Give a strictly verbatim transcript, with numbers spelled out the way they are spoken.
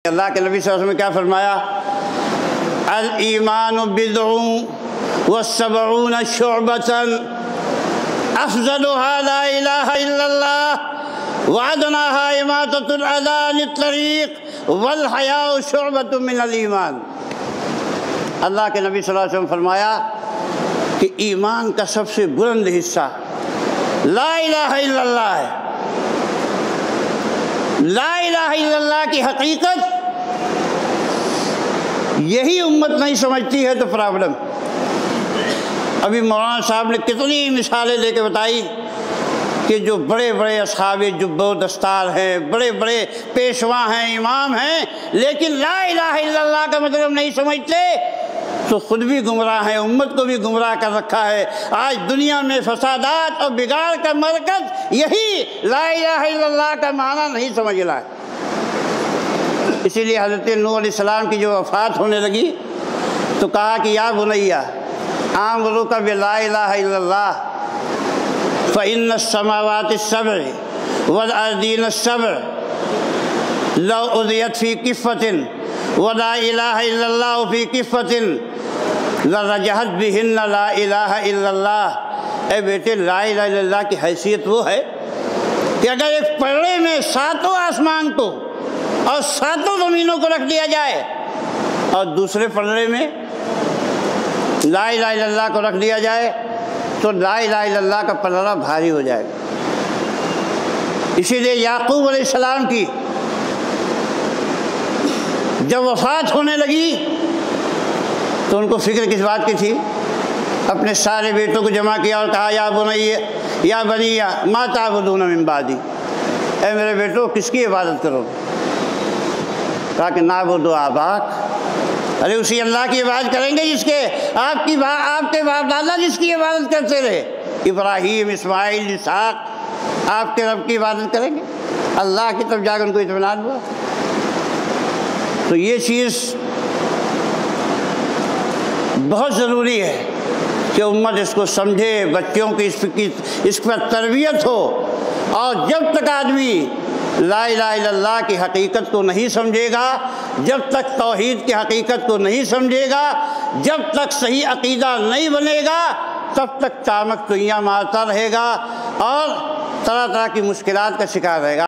اللہ کے نبی صلی اللہ علیہ وسلم نے کیا فرمایا؟ الایمان بضع والسبعون شعبۃ افضلها لا الہ الا اللہ وادناها اماطۃ الاذى عن الطریق والحیاء شعبۃ من الایمان۔ اللہ کے نبی صلی اللہ علیہ وسلم فرمایا کہ ایمان کا سب سے بلند حصہ لا الہ الا اللہ ہے۔ لا الہ الا اللہ کی حقیقت یہی امت نہیں سمجھتی ہے تو پرابلم۔ ابھی مولانا صاحب نے کتنی مثالیں لے کے بتائی کہ جو بڑے بڑے اصحاب جب و دستار ہیں، بڑے بڑے پیشوا ہیں، امام ہیں، لیکن لا الہ الا اللہ کا مطلب نہیں سمجھتے تو خود بھی گمراہ ہیں، امت کو بھی گمراہ کر رکھا ہے۔ آج دنیا میں فسادات اور بگاڑ کا مرکز یہی لا الہ الا اللہ کا معنی نہیں سمجھ رہا ہے۔ اسی لیے حضرت نوح علیہ السلام کی جو وفات ہونے لگی تو کہا کہ یا بنیہ آمرک بلا الہ الا اللہ فإن السماوات السبع والأرضین السبع لو أذیت فی کفۃ ولا الہ الا اللہ فی کفۃ لرجحت بہن لا الہ الا اللہ۔ اے بیٹے، لا الہ الا اللہ کی حیثیت وہ ہے کہ اگر ایک پلڑے میں ساتوں آسمان کو اور ساتوں زمینوں کو رکھ دیا جائے اور دوسرے پلڑے میں لا الہ الا اللہ کو رکھ دیا جائے تو لا الہ الا اللہ کا پلڑا بھاری ہو جائے گا۔ اسی لیے یعقوب علیہ السلام کی جب وفات ہونے لگی تو ان کو فکر کس بات کی تھی؟ اپنے سارے بیٹوں کو جمع کیا اور کہا یا بنیہ یا بنیہ ما تعبدون من بعدی، اے میرے بیٹو کس کی عبادت کرو؟ کہا کہ نعبد آباک، ارے اسی اللہ کی عبادت کریں گے جس کے آپ کی آپ کے باپ دادا جس کی عبادت کرتے رہے، ابراہیم، اسماعیل، اسحاق، آپ کے رب کی عبادت کریں گے؟ اللہ کی طرف جا کر ان کو اطمینان ہوا۔ تو یہ چیز بہت ضروری ہے کہ امت اس کو سمجھے، بچوں کی اس کی اس پر تربیت ہو۔ اور جب تک آدمی لا الہ الا اللہ کی حقیقت کو نہیں سمجھے گا، جب تک توحید کی حقیقت کو نہیں سمجھے گا، جب تک صحیح عقیدہ نہیں بنے گا، تب تک تامک تویاں مارتا رہے گا اور طرح طرح کی مشکلات کا شکار رہے گا۔